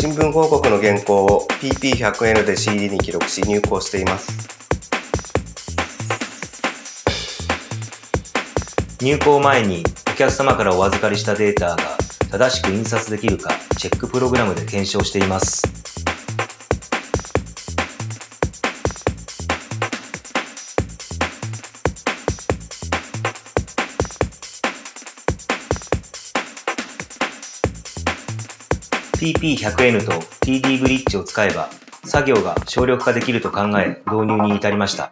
新聞広告の原稿を PP100N で CD に記録し入稿しています。 入稿前にお客様からお預かりしたデータが正しく印刷できるかチェックプログラムで検証しています。PP100N と TD ブリッジを使えば作業が省力化できると考え導入に至りました。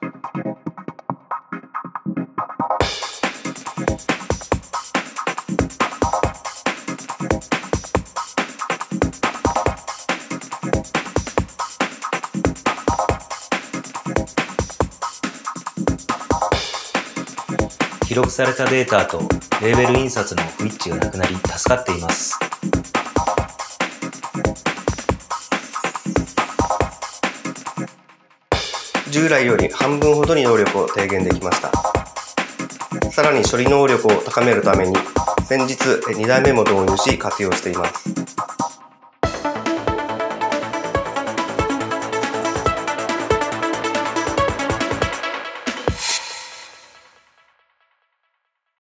記録されたデータとレーベル印刷の不一致がなくなり助かっています。 従来より半分ほどに能力を低減できました。さらに処理能力を高めるために先日2台目も導入し活用しています。